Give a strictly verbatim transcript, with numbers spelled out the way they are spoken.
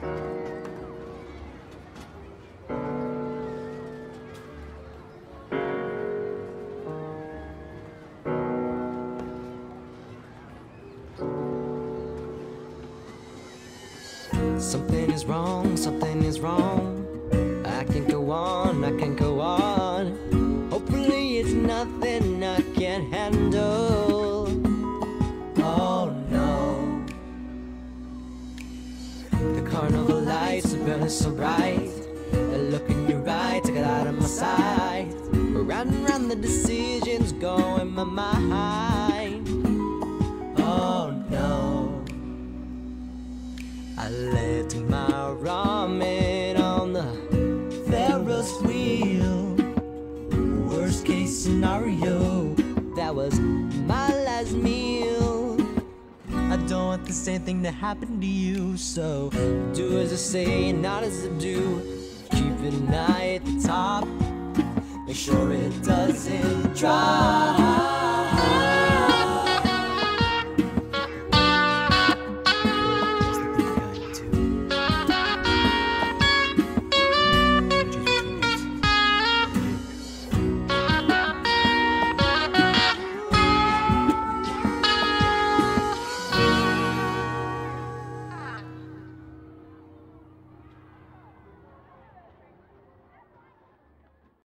Something is wrong, something is wrong. I can't go on, I can't go on. Hopefully it's nothing I can't handle. Oh no. The carnival lights are burning so bright. The look in your eye, take it out of my sight. Round and round the decisions go in my mind. Oh no. I left my ramen on the Ferris wheel. Worst case scenario, that was my last meal. I don't want the same thing to happen to you, so do as I say, not as I do. Keep an eye at the top, make sure it doesn't drop.